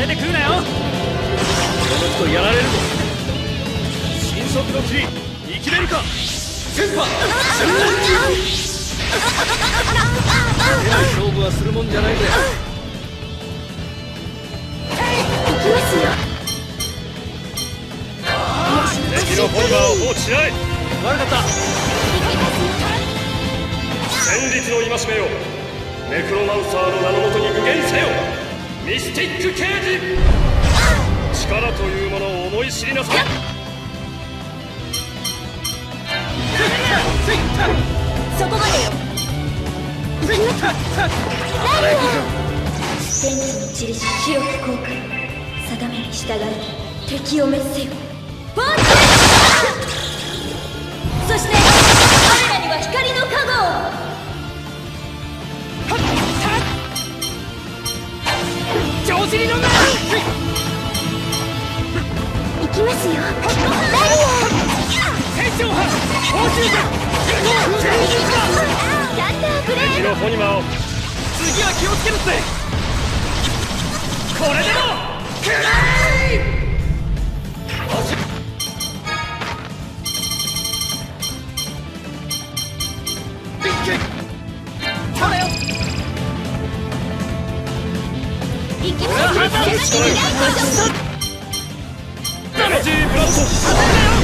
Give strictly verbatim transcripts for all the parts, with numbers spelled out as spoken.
出てくるなよ。この人やられるぞ。新速の切り生きれるか。先輩勝負はするもんじゃないぜ。 行きますよ。 敵のフォイマーを放置しない。悪かった。戦慄の戒めよ。ネクロマンサーの名のもとに具現せよ。ミスティック刑事。力というものを思い知りなさい。 そこまでよ。天気の散りし白き航海、定めに従い敵を滅せよ。ファンタそして彼らには光の加護を。調子に乗んな。行きますよ。ダリア天井波報酬点ガンダーブレード。 敵のフォニマを次は気をつけるぜ。これでもくらい。 行きますよ。 エナジーブラスト。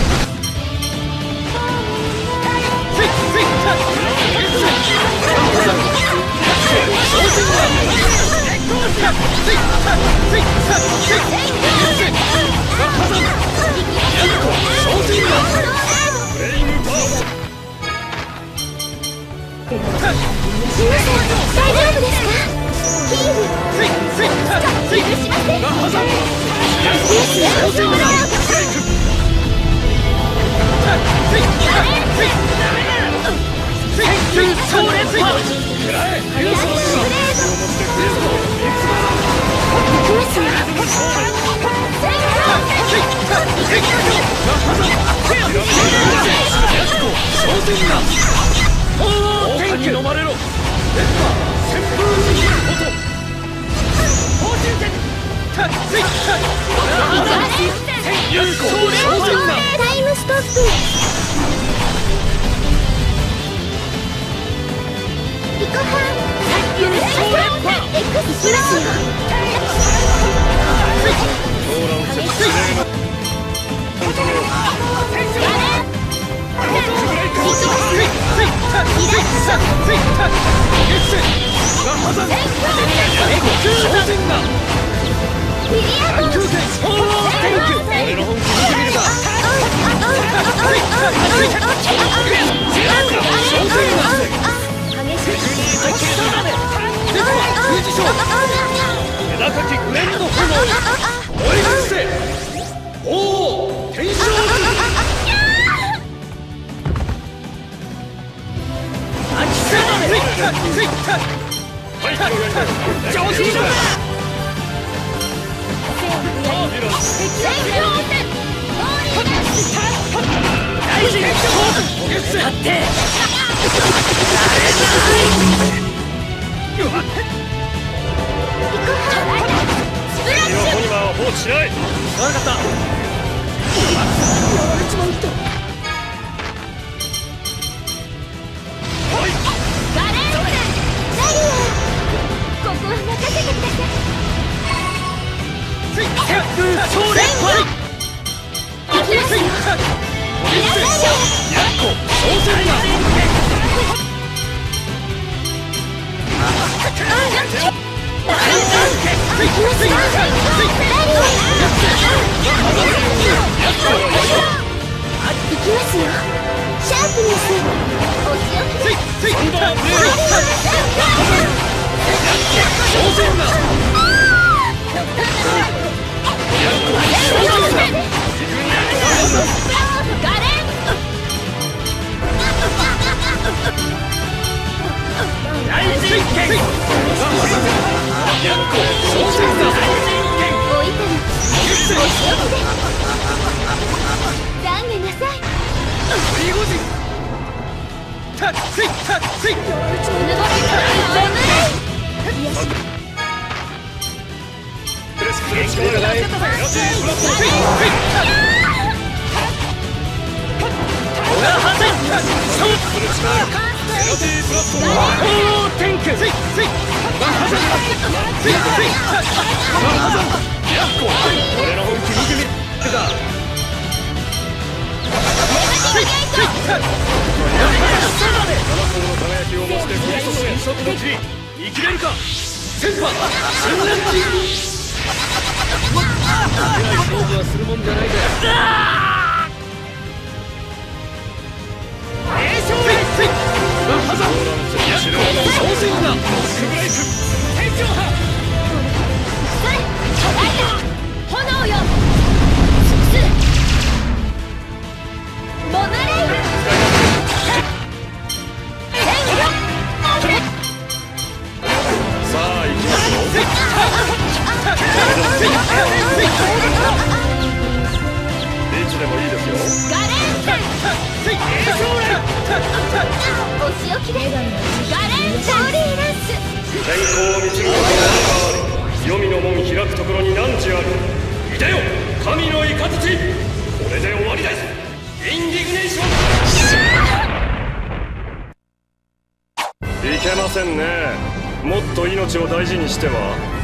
大丈夫ですか？ヒール許しません。 天気飲まれろ。 タイムストップ。リコハンエクスプローフィリアゴンプレスもっと命を大事にしては。